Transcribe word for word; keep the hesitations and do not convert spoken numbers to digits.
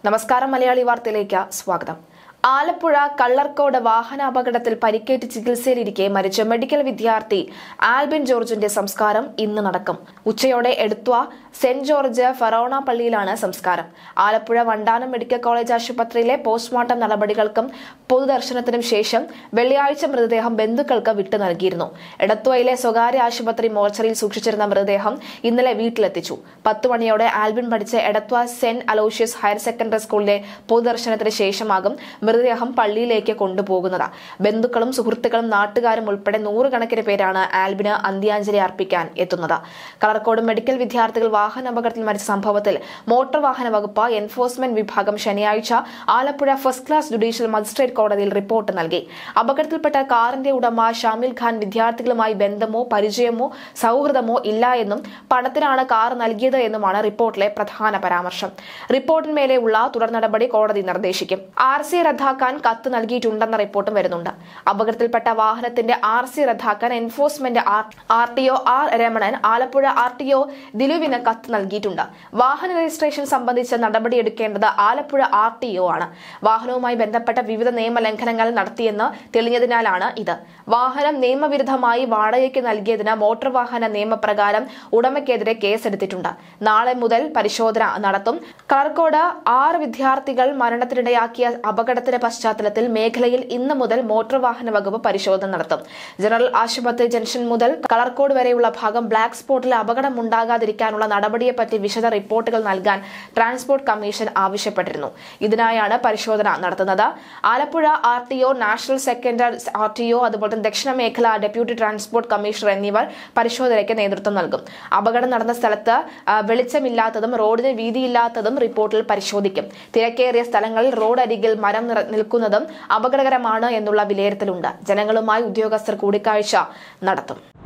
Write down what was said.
നമസ്കാരം മലയാളി വാർത്തയിലേക്ക് സ്വാഗതം. ആലപ്പുഴ കള്ളർക്കോട് വാഹനാപകടത്തിൽ പരിക്കേറ്റ് ചികിത്സയിലിരിക്കെ മരിച്ച മെഡിക്കൽ വിദ്യാർത്ഥി ആൽബിൻ ജോർജിന്റെ സംസ്കാരം ഇന്ന് നടക്കും. ഉച്ചയോടെ എടത്വ സെന്റ് ജോർജ് ഫറോണ പള്ളിയിലാണ് സംസ്കാരം. ആലപ്പുഴ വണ്ടാനം മെഡിക്കൽ കോളേജ് ആശുപത്രിയിലെ പോസ്റ്റ്മോർട്ടം നടപടികൾക്കും പൊതുദർശനത്തിനും ശേഷം വെള്ളിയാഴ്ച മൃതദേഹം ബന്ധുക്കൾക്ക് വിട്ടു നൽകിയിരുന്നു. എടത്വയിലെ സ്വകാര്യ ആശുപത്രി മോർച്ചറിയിൽ സൂക്ഷിച്ചിരുന്ന മൃതദേഹം ഇന്നലെ വീട്ടിലെത്തിച്ചു. പത്ത് മണിയോടെ ആൽബിൻ പഠിച്ച Edathua saint Aloysius higher secondary സ്കൂളിലെ പൊതുദർശനത്തിന് ശേഷമാകും മൃതദേഹം പള്ളിയിലേക്ക് കൊണ്ടുപോകുന്നത്. ബന്ധുക്കളും സുഹൃത്തുക്കളും നാട്ടുകാരും ഉൾപ്പെടെ നൂറുകണക്കിന് പേരാണ് ആൽബിന് അന്ത്യാഞ്ജലി അർപ്പിക്കാൻ എത്തുന്നത്. കളർക്കോട് മെഡിക്കൽ വിദ്യാർത്ഥികൾ വാഹനാപകടത്തിൽ മരിച്ച സംഭവത്തിൽ മോട്ടോർ വാഹന വകുപ്പ് എൻഫോഴ്സ്മെന്റ് വിഭാഗം ശനിയാഴ്ച Alappuzha first class judicial magistrate കോടതിയിൽ റിപ്പോർട്ട് നൽകി. അപകടത്തിൽപ്പെട്ട കാറിന്റെ ഉടമ ഷാമിൽ ഖാൻ വിദ്യാർത്ഥികളുമായി ബന്ധമോ പരിചയമോ സൗഹൃദമോ ഇല്ല എന്നും പണത്തിനാണ് കാർ നൽകിയത് എന്നുമാണ് റിപ്പോർട്ടിലെ പ്രധാന പരാമർശം. റിപ്പോർട്ടിന്മേലെയുള്ള തുടർ നടപടി കോടതി നിർദ്ദേശിക്കും. ആർ സി റദ്ദാക്കാൻ കത്ത് നൽകിയിട്ടുണ്ടെന്ന റിപ്പോർട്ടും വരുന്നുണ്ട്. അപകടത്തിൽപ്പെട്ട വാഹനത്തിന്റെ ആർ സി റദ്ദാക്കാൻ enforcement R T O R Ramanan Alappuzha R T O ദിലുവിന് കത്ത് നൽകിയിട്ടുണ്ട്. വാഹന രജിസ്ട്രേഷൻ സംബന്ധിച്ച നടപടിയെടുക്കേണ്ടത് ആലപ്പുഴ ആർ ടി ഒ ആണ്. വാഹനവുമായി ബന്ധപ്പെട്ട വിവിധ നിയമലംഘനങ്ങൾ നടത്തിയെന്ന് തെളിഞ്ഞതിനാലാണ് ഇത്. വാഹനം നിയമവിരുദ്ധമായി വാടകയ്ക്ക് നൽകിയതിന് മോട്ടോർ വാഹന നിയമപ്രകാരം ഉടമയ്ക്കെതിരെ കേസെടുത്തിട്ടുണ്ട്. നാളെ മുതൽ പരിശോധന നടത്തും. കളർക്കോട് ആറ് വിദ്യാർത്ഥികൾ മരണത്തിനിടയാക്കിയ അപകടത്തിന്റെ പശ്ചാത്തലത്തിൽ മേഖലയിൽ ഇന്ന് മുതൽ മോട്ടോർ വാഹന വകുപ്പ് പരിശോധന നടത്തും. ജനറൽ ആശുപത്രി ജംഗ്ഷൻ മുതൽ കളർക്കോട് വരെയുള്ള ഭാഗം ബ്ലാക്ക് സ്പോട്ടിൽ അപകടം ഉണ്ടാകാതിരിക്കാനുള്ള നടപടിയെപ്പറ്റി വിശദ റിപ്പോർട്ടുകൾ നൽകാൻ ട്രാൻസ്പോർട്ട് കമ്മീഷൻ ആവശ്യപ്പെട്ടിരുന്നു. ഇതിനായാണ് പരിശോധന നടത്തുന്നത്. Alappuzha R T O, national secondary R T O, അതുപോലെ തന്നെ ദക്ഷിണ മേഖല ഡെപ്യൂട്ടി ട്രാൻസ്പോർട്ട് കമ്മീഷണർ എന്നിവർ പരിശോധനയ്ക്ക് നേതൃത്വം നൽകും. അപകടം നടന്ന സ്ഥലത്ത് വെളിച്ചമില്ലാത്തതും റോഡിന് വീതിയില്ലാത്തതും റിപ്പോർട്ടിൽ പരിശോധിക്കും. തിരക്കേറിയ സ്ഥലങ്ങളിൽ റോഡ് അരികിൽ മരം നിൽക്കുന്നതും അപകടകരമാണ് എന്നുള്ള വിലയിരുത്തലുണ്ട്. ജനങ്ങളുമായി ഉദ്യോഗസ്ഥർ കൂടിക്കാഴ്ച നടത്തും.